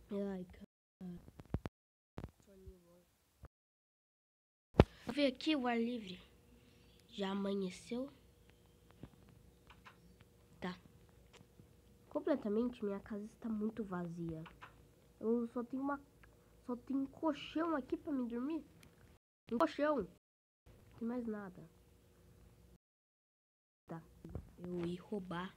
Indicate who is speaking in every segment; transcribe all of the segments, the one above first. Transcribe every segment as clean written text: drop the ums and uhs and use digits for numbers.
Speaker 1: Ai, cara. Vou ver aqui o ar livre. Já amanheceu? Tá. Completamente, minha casa está muito vazia. Eu só tenho um colchão aqui pra me dormir. Um colchão. Não tem mais nada. Tá. Eu ia roubar.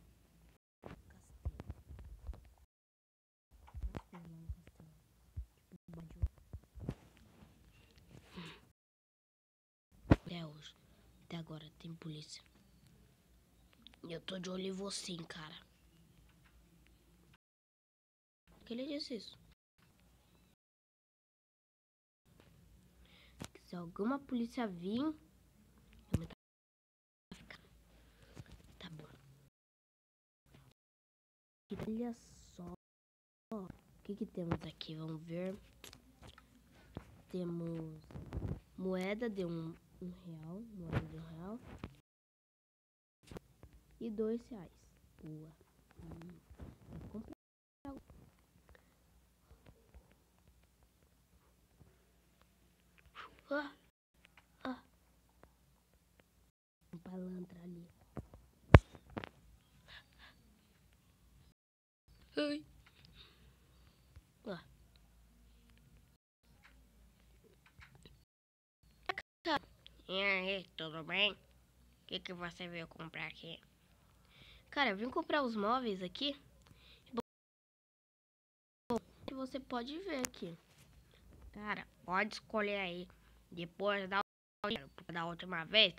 Speaker 1: Até hoje. Até agora tem polícia. Eu tô de olho em você, hein, cara. Por que ele disse isso? Se alguma polícia vir, eu me... Tá bom. Olha só. O que temos aqui? Vamos ver. Temos moeda de um real. Moeda de R$1. E R$2. Boa. Vou comprar. Um palantra ali. Ai. E aí, tudo bem? O que você veio comprar aqui? Cara, eu vim comprar os móveis aqui. Bom, você pode ver aqui. Cara, pode escolher aí. Depois da última vez,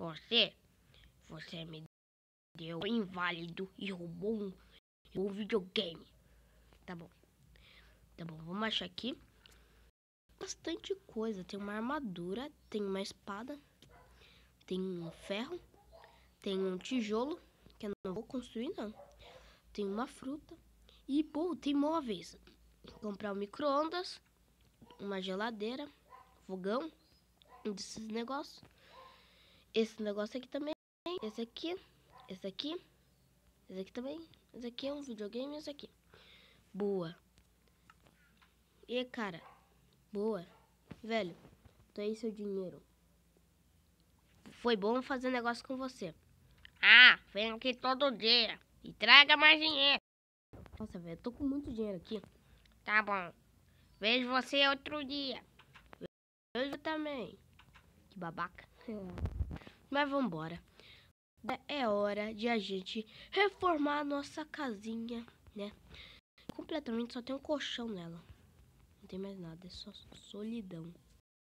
Speaker 1: você me deu inválido e roubou um videogame. Tá bom. Tá bom, vamos achar aqui. Bastante coisa. Tem uma armadura, tem uma espada, tem um ferro, tem um tijolo, que eu não vou construir não. Tem uma fruta e, pô, tem móveis. Comprar um micro-ondas, uma geladeira, fogão, desses negócios. Esse negócio aqui também, esse aqui, esse aqui, esse aqui também. Esse aqui é um videogame, esse aqui. Boa. E, cara, boa. Velho, tô aí seu dinheiro. Foi bom fazer negócio com você. Ah, vem aqui todo dia e traga mais dinheiro. Nossa, velho, tô com muito dinheiro aqui. Tá bom. Vejo você outro dia. Eu também. Que babaca. Mas vambora. É hora de a gente reformar a nossa casinha, né? Completamente só tem um colchão nela. Não tem mais nada, é só solidão.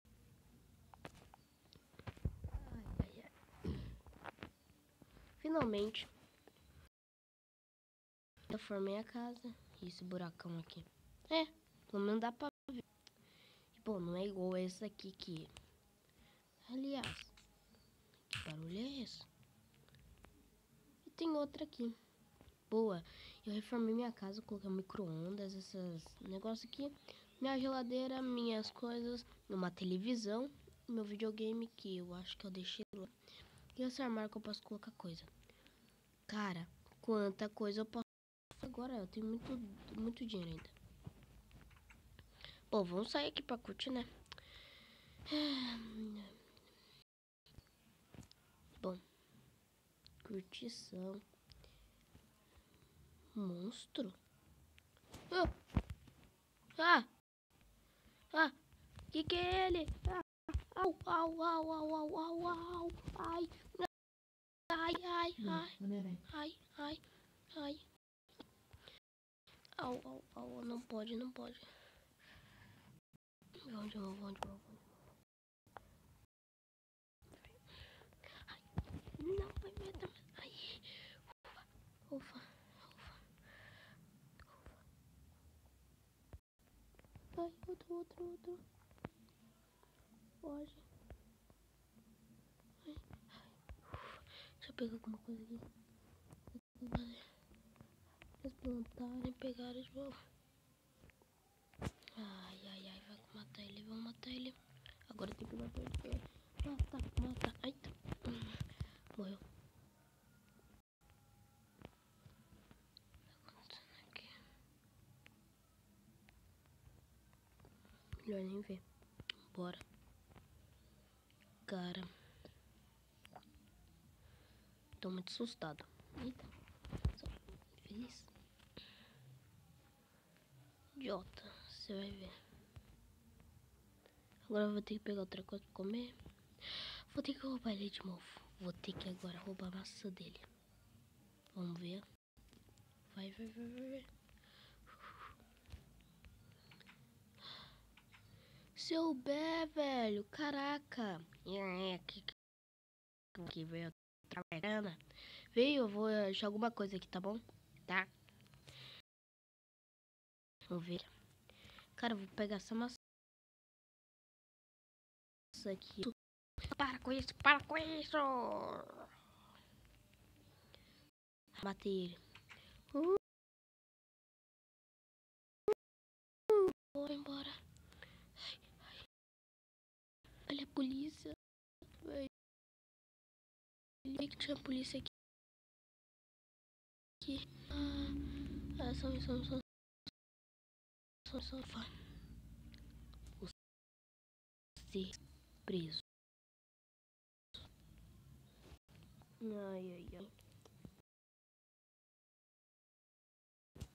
Speaker 1: Ai, ai, ai. Finalmente, eu formei a casa. E esse buracão aqui. É, pelo menos dá pra ver. Bom, não é igual esse aqui que... Aliás, que barulho é esse? E tem outra aqui. Boa, eu reformei minha casa, coloquei micro-ondas, esses negócios aqui. Minha geladeira, minhas coisas, uma televisão, meu videogame que eu acho que eu deixei lá. E esse armário que eu posso colocar coisa. Cara, quanta coisa eu posso... Agora eu tenho muito dinheiro ainda. Bom, vamos sair aqui pra curtir, né? Bom, curtição. Monstro? Ah! Ah! Ah! Que é ele? Ah! Au, au, au, au, au, au, au! Ai! Ai, ai, ai! Ai, ai, ai! Au, au, au! Não pode, não pode. Onde eu vou? Não, vai medo. Ai! Ufa, ufa. Ai, outro. Foge. Ai, deixa eu pegar alguma coisa aqui. Eles plantarem, pegaram de novo. Ai, vamos matar ele. Agora tem que matar ele. Mata. Ai, tá. Morreu. Melhor nem ver. Bora. Cara. Tô muito assustado. Eita. Só feliz. Idiota. Você vai ver. Agora eu vou ter que pegar outra coisa pra comer. Vou ter que roubar ele de novo. Vou ter que agora roubar a maçã dele. Vamos ver. Vai. Seu Bé, velho. Caraca. Que veio trabalhando. Veio, eu vou achar alguma coisa aqui, tá bom? Tá? Vamos ver. Cara, eu vou pegar essa maçã aqui. Para com isso, para com isso! Matei ele. Vou embora. Olha a polícia. Olha que tinha polícia aqui. Só. Você preso. Ai.